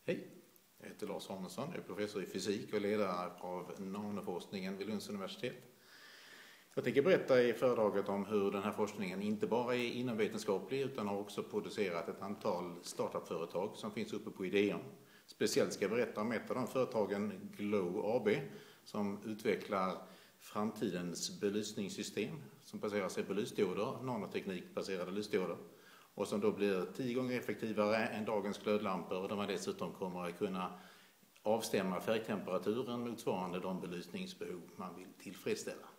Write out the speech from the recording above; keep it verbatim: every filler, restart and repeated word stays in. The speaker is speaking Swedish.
Hej, jag heter Lars Arnesson, jag är professor i fysik och ledare av nanoforskningen vid Lunds universitet. Jag tänker berätta i föredraget om hur den här forskningen inte bara är inomvetenskaplig utan har också producerat ett antal startup-företag som finns uppe på Ideon. Speciellt ska jag berätta om ett av de företagen, Glow A B, som utvecklar framtidens belysningssystem som baserar sig på lysdioder, nanoteknikbaserade lysdioder, och som då blir tio gånger effektivare än dagens glödlampor, och där man dessutom kommer att kunna avstämma färgtemperaturen motsvarande de belysningsbehov man vill tillfredsställa.